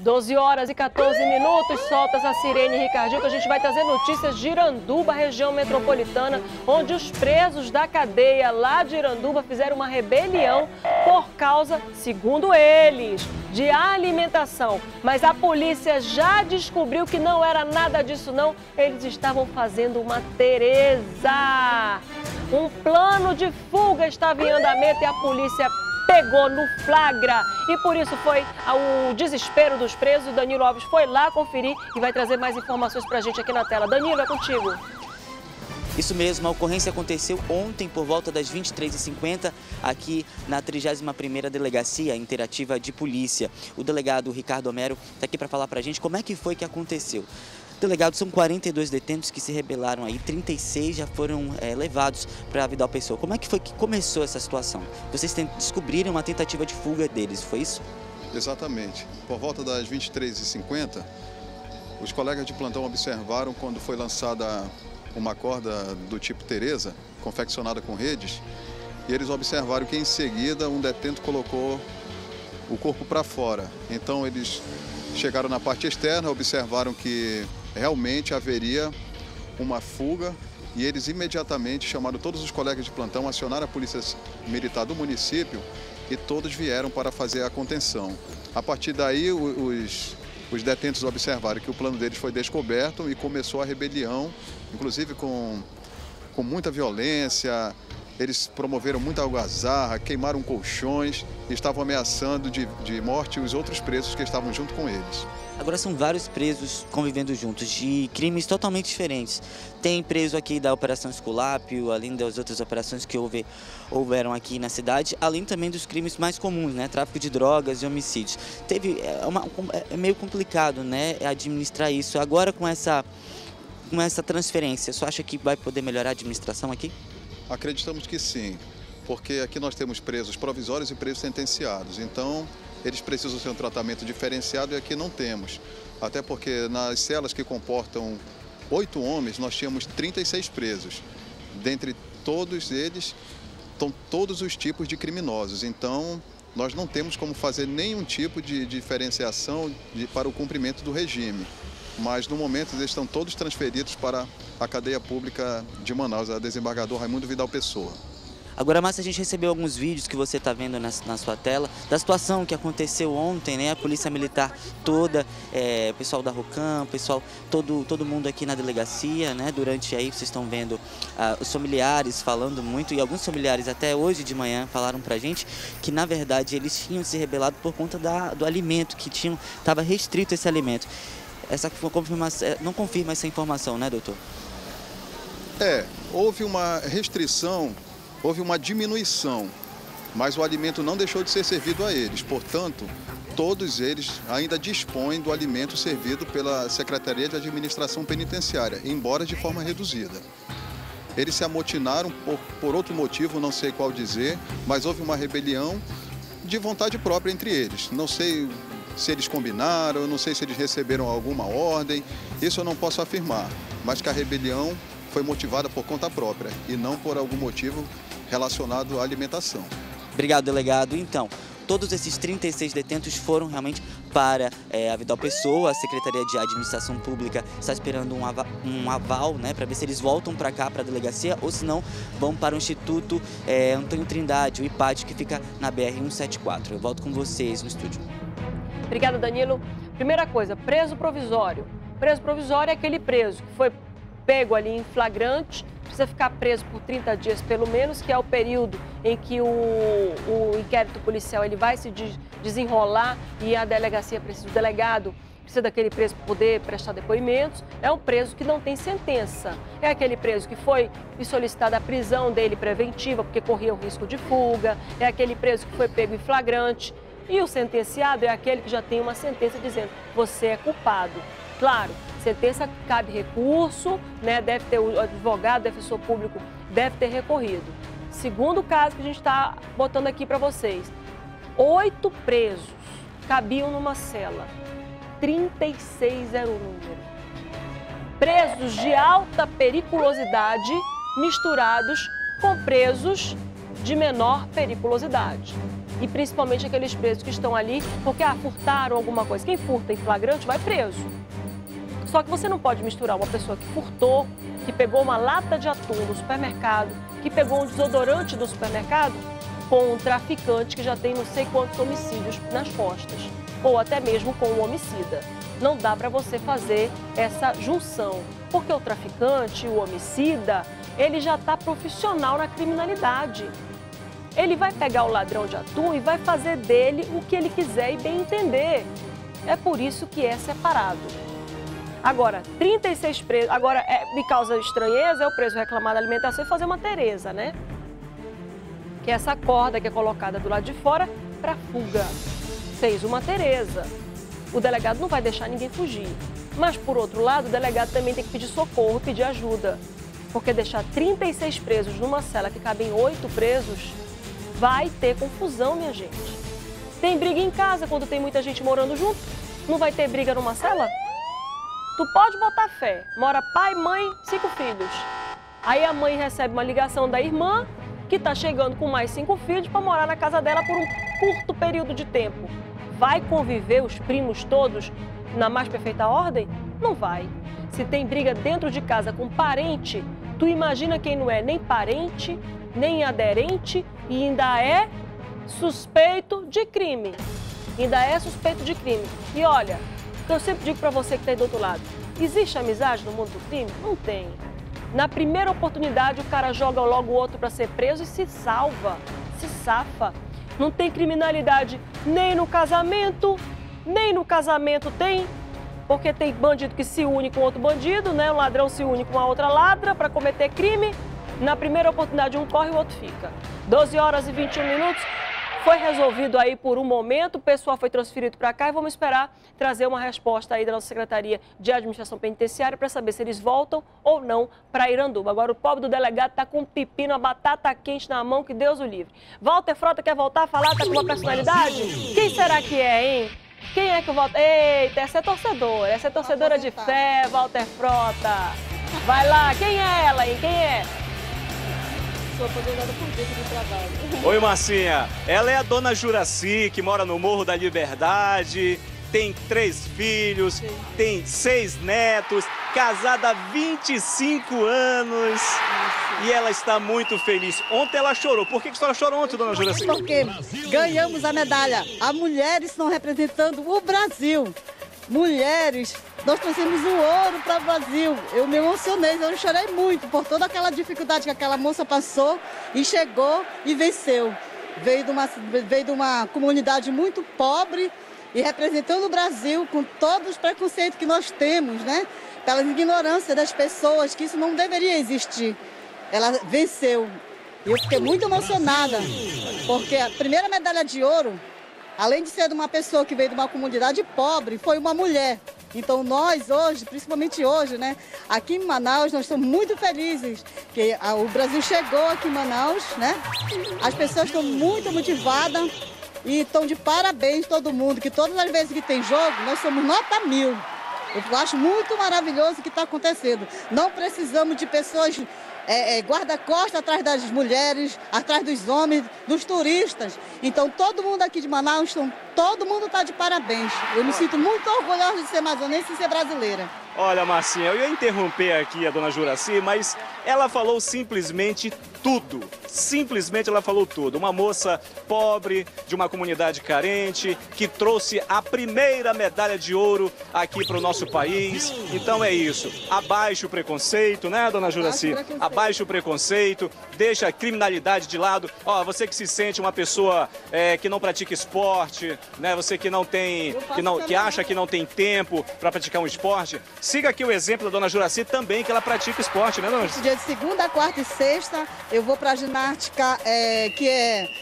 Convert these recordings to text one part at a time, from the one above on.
12 horas e 14 minutos, solta essa sirene, Ricardinho, que a gente vai trazer notícias de Iranduba, região metropolitana, onde os presos da cadeia lá de Iranduba fizeram uma rebelião por causa, segundo eles, de alimentação. Mas a polícia já descobriu que não era nada disso não, eles estavam fazendo uma Tereza. Um plano de fuga estava em andamento e a polícia pegou no flagra. E por isso foi o desespero dos presos. Danilo Alves foi lá conferir e vai trazer mais informações pra gente aqui na tela. Danilo, é contigo. Isso mesmo, a ocorrência aconteceu ontem por volta das 23h50 aqui na 31ª Delegacia Interativa de Polícia. O delegado Ricardo Homero está aqui para falar para a gente como é que foi que aconteceu. Delegado, são 42 detentos que se rebelaram aí, 36 já foram levados para a Vidal Pessoa. Como é que foi que começou essa situação? Vocês descobriram uma tentativa de fuga deles, foi isso? Exatamente. Por volta das 23h50, os colegas de plantão observaram quando foi lançada uma corda do tipo Tereza, confeccionada com redes, e eles observaram que em seguida um detento colocou o corpo para fora. Então eles chegaram na parte externa, observaram que realmente haveria uma fuga e eles imediatamente chamaram todos os colegas de plantão, acionaram a polícia militar do município e todos vieram para fazer a contenção. A partir daí, os detentos observaram que o plano deles foi descoberto e começou a rebelião, inclusive com muita violência. Eles promoveram muita algazarra, queimaram colchões e estavam ameaçando de morte os outros presos que estavam junto com eles. Agora são vários presos convivendo juntos, de crimes totalmente diferentes. Tem preso aqui da Operação Esculápio, além das outras operações que houveram aqui na cidade, além também dos crimes mais comuns, né? Tráfico de drogas e homicídios. É meio complicado, né, administrar isso. Agora com essa transferência, você acha que vai poder melhorar a administração aqui? Acreditamos que sim, porque aqui nós temos presos provisórios e presos sentenciados. Então, eles precisam ter um tratamento diferenciado e aqui não temos. Até porque nas celas que comportam 8 homens, nós tínhamos 36 presos. Dentre todos eles, estão todos os tipos de criminosos. Então, nós não temos como fazer nenhum tipo de diferenciação para o cumprimento do regime. Mas, no momento, eles estão todos transferidos para a cadeia pública de Manaus, a desembargador Raimundo Vidal Pessoa. Agora, Márcia, a gente recebeu alguns vídeos que você está vendo na sua tela, da situação que aconteceu ontem, né? A polícia militar toda, o pessoal da ROCAM, todo mundo aqui na delegacia, né? Durante aí, vocês estão vendo os familiares falando muito, e alguns familiares até hoje de manhã falaram pra gente que, na verdade, eles tinham se rebelado por conta do alimento, que estava restrito esse alimento. Essa confirmação, não confirma essa informação, né, doutor? Houve uma restrição, houve uma diminuição, mas o alimento não deixou de ser servido a eles. Portanto, todos eles ainda dispõem do alimento servido pela Secretaria de Administração Penitenciária, embora de forma reduzida. Eles se amotinaram por outro motivo, não sei qual dizer, mas houve uma rebelião de vontade própria entre eles. Não sei se eles combinaram, eu não sei se eles receberam alguma ordem, isso eu não posso afirmar, mas que a rebelião foi motivada por conta própria e não por algum motivo relacionado à alimentação. Obrigado, delegado. Então, todos esses 36 detentos foram realmente para a Vidal Pessoa. A Secretaria de Administração Pública está esperando um aval, né, para ver se eles voltam para cá, para a delegacia, ou se não, vão para o Instituto Antônio Trindade, o IPAD, que fica na BR-174. Eu volto com vocês no estúdio. Obrigada, Danilo. Primeira coisa, preso provisório. Preso provisório é aquele preso que foi pego ali em flagrante, precisa ficar preso por 30 dias pelo menos, que é o período em que o inquérito policial ele vai se desenrolar e a delegacia precisa, o delegado precisa daquele preso para poder prestar depoimentos. É um preso que não tem sentença. É aquele preso que foi solicitada a prisão dele preventiva porque corria o risco de fuga. É aquele preso que foi pego em flagrante. E o sentenciado é aquele que já tem uma sentença dizendo você é culpado. Claro, sentença cabe recurso, né? Deve ter o advogado, defensor público deve ter recorrido. Segundo caso que a gente está botando aqui para vocês, 8 presos cabiam numa cela, 36 era o número. Presos de alta periculosidade misturados com presos de menor periculosidade. E principalmente aqueles presos que estão ali porque furtaram alguma coisa. Quem furta em flagrante vai preso. Só que você não pode misturar uma pessoa que furtou, que pegou uma lata de atum do supermercado, que pegou um desodorante do supermercado, com um traficante que já tem não sei quantos homicídios nas costas, ou até mesmo com um homicida. Não dá para você fazer essa junção, porque o traficante, o homicida, ele já está profissional na criminalidade. Ele vai pegar o ladrão de atum e vai fazer dele o que ele quiser e bem entender. É por isso que é separado. Agora, 36 presos, agora me causa estranheza o preso reclamar da alimentação e fazer uma Tereza, né? Que é essa corda que é colocada do lado de fora para fuga. Fez uma Tereza. O delegado não vai deixar ninguém fugir. Mas, por outro lado, o delegado também tem que pedir socorro, pedir ajuda. Porque deixar 36 presos numa cela que cabem 8 presos, vai ter confusão, minha gente. Tem briga em casa quando tem muita gente morando junto? Não vai ter briga numa cela? Tu pode botar fé. Mora pai, mãe, 5 filhos. Aí a mãe recebe uma ligação da irmã, que está chegando com mais 5 filhos para morar na casa dela por um curto período de tempo. Vai conviver os primos todos na mais perfeita ordem? Não vai. Se tem briga dentro de casa com parente, tu imagina quem não é nem parente, nem aderente e ainda é suspeito de crime. Ainda é suspeito de crime. E olha, eu sempre digo para você que está aí do outro lado, existe amizade no mundo do crime? Não tem. Na primeira oportunidade, o cara joga logo o outro para ser preso e se salva, se safa. Não tem criminalidade nem no casamento tem, porque tem bandido que se une com outro bandido, né? O ladrão se une com a outra ladra para cometer crime. Na primeira oportunidade, um corre e o outro fica. 12 horas e 21 minutos. Foi resolvido aí por um momento, o pessoal foi transferido para cá e vamos esperar trazer uma resposta aí da nossa Secretaria de Administração Penitenciária para saber se eles voltam ou não para Iranduba. Agora o pobre do delegado está com um pepino, uma batata quente na mão, que Deus o livre. Walter Frota quer voltar a falar, está com uma personalidade? Quem será que é, hein? Quem é que volta? Eita, essa é torcedora de fé, Walter Frota. Vai lá, quem é ela, hein? Quem é? Sou aposentada por tempo de trabalho. Oi, Marcinha. Ela é a dona Juraci, que mora no Morro da Liberdade, tem 3 filhos, sim, tem 6 netos, casada há 25 anos. E ela está muito feliz. Ontem ela chorou. Por que a senhora chorou ontem, dona Juraci? Porque ganhamos a medalha. As mulheres estão representando o Brasil. Mulheres, nós trouxemos o ouro para o Brasil. Eu me emocionei, eu chorei muito por toda aquela dificuldade que aquela moça passou e chegou e venceu. Veio de uma comunidade muito pobre e representando o Brasil com todos os preconceitos que nós temos, né? Pela ignorância das pessoas, que isso não deveria existir. Ela venceu. E eu fiquei muito emocionada, porque a primeira medalha de ouro, além de ser de uma pessoa que veio de uma comunidade pobre, foi uma mulher. Então nós hoje, principalmente hoje, né, aqui em Manaus, nós estamos muito felizes que o Brasil chegou aqui em Manaus, né? As pessoas estão muito motivadas e estão de parabéns todo mundo, que todas as vezes que tem jogo, nós somos nota 1000. Eu acho muito maravilhoso o que está acontecendo. Não precisamos de pessoas guarda-costas atrás das mulheres, atrás dos homens, dos turistas. Então, todo mundo aqui de Manaus, todo mundo está de parabéns. Eu me sinto muito orgulhosa de ser amazonense e ser brasileira. Olha, Marcinha, eu ia interromper aqui a dona Juraci, mas ela falou simplesmente tudo. Simplesmente ela falou tudo. Uma moça pobre, de uma comunidade carente, que trouxe a primeira medalha de ouro aqui para o nosso país. Então é isso. Abaixe o preconceito, né, dona Juraci? Abaixe o preconceito, deixa a criminalidade de lado. Ó, você que se sente uma pessoa que não pratica esporte, né? Você que não tem, que acha que não tem tempo para praticar um esporte. Siga aqui o exemplo da dona Juraci também, que ela pratica esporte, né, dona Juraci? Dia de segunda, quarta e sexta, eu vou para a ginástica, que é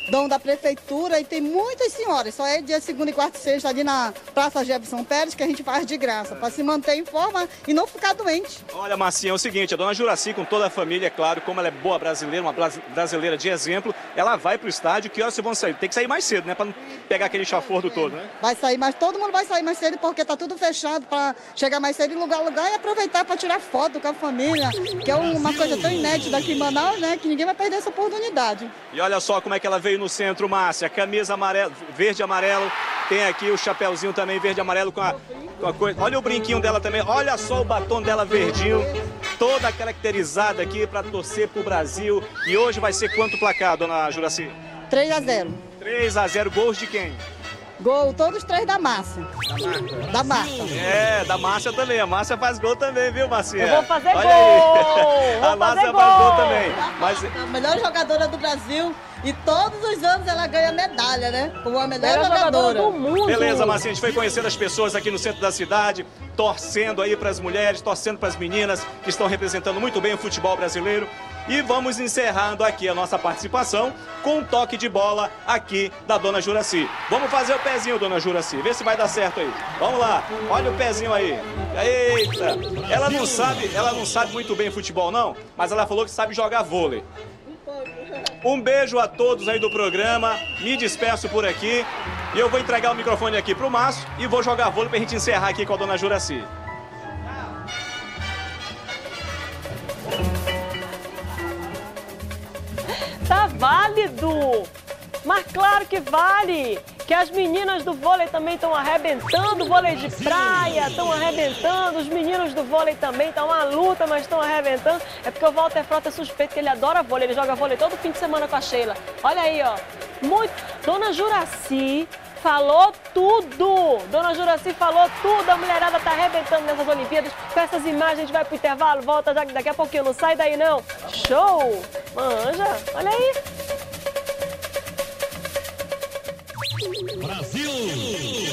dom da prefeitura e tem muitas senhoras. Só é dia segunda e quarta e sexta ali na Praça Jefferson Pérez que a gente faz de graça, para se manter em forma e não ficar doente. Olha, Marcinha, é o seguinte, a dona Juraci, com toda a família, é claro, como ela é boa brasileira, uma brasileira de exemplo, ela vai pro estádio. Que horas vocês vão sair? Tem que sair mais cedo, né? Para não pegar aquele chafordo todo, né? Vai sair, mas todo mundo vai sair mais cedo porque tá tudo fechado para chegar mais cedo em lugar a lugar e aproveitar para tirar foto com a família, que é uma coisa tão inédita aqui em Manaus, né? Que ninguém vai perder essa oportunidade. E olha só como é que ela veio no centro, Márcia. Camisa amarela, verde e amarelo. Tem aqui o chapéuzinho também verde e amarelo com a coisa. Olha o brinquinho dela também. Olha só o batom dela verdinho. Toda caracterizada aqui para torcer pro Brasil. E hoje vai ser quanto placar, dona Juraci? 3-0. 3-0. Gols de quem? Gol, todos 3 da Márcia. Da Márcia. É, da Márcia também. A Márcia faz gol também, viu, Marcinha? Eu vou fazer Olha gol! Aí. A Vou Márcia fazer faz gol gol também. Mas... A melhor jogadora do Brasil e todos os anos ela ganha medalha, né? Como a melhor jogadora do mundo. Beleza, Marcinha, a gente foi conhecendo as pessoas aqui no centro da cidade, torcendo aí para as mulheres, torcendo para as meninas que estão representando muito bem o futebol brasileiro. E vamos encerrando aqui a nossa participação com um toque de bola aqui da dona Juraci. Vamos fazer o pezinho, dona Juraci, vê se vai dar certo aí. Vamos lá, olha o pezinho aí. Eita! Ela não sabe muito bem futebol não, mas ela falou que sabe jogar vôlei. Um beijo a todos aí do programa, me despeço por aqui e eu vou entregar o microfone aqui pro Márcio e vou jogar vôlei pra gente encerrar aqui com a dona Juraci. Tá válido! Mas claro que vale! Que as meninas do vôlei também estão arrebentando, vôlei de praia, estão arrebentando, os meninos do vôlei também estão uma luta, mas estão arrebentando. É porque o Walter Frota é suspeito que ele adora vôlei, ele joga vôlei todo fim de semana com a Sheila. Olha aí, ó. Muito. Dona Juraci falou tudo! Dona Juraci falou tudo! A mulherada tá arrebentando nessas Olimpíadas. Com essas imagens a gente vai pro intervalo, volta já daqui a pouquinho, não sai daí não. Show! Manja! Olha aí! Brasil!